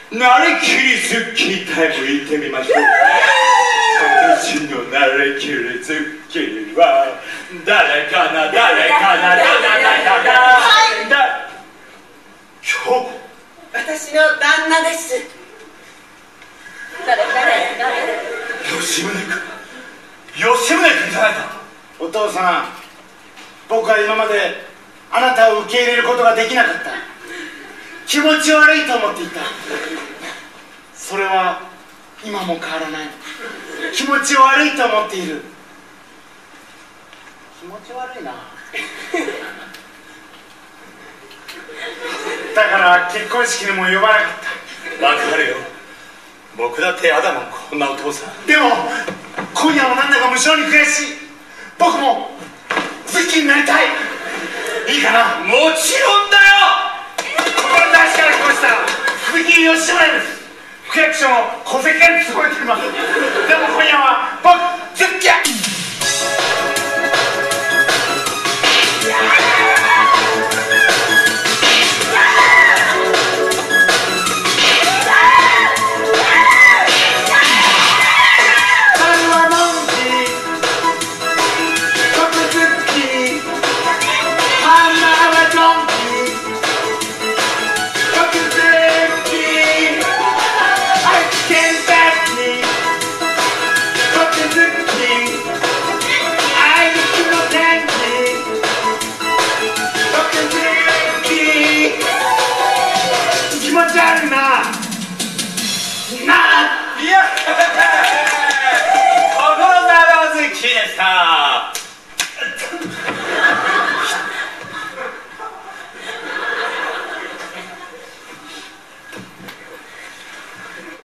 なりきりズッキータイム行ってみましょう。私のなりきりズッキーは誰かな誰かな今日私の旦那です。誰吉宗君じゃないか。 お父さん、僕は今まであなたを受け入れることができなかった。気持ち悪いと思っていた。それは今も変わらない。気持ち悪いと思っている。気持ち悪いな。だから結婚式にも呼ばなかった。 わかるよ、僕だってやだもん、こんなお父さん。 でも今夜もなんだか無性に悔しい。僕もズッキーになりたい。いいかな。 もちろんだよ。 志から来ました鈴木義村です。区役所の戸籍に勤めています。でも今夜は僕ズッキー。 いやこのならずきでさ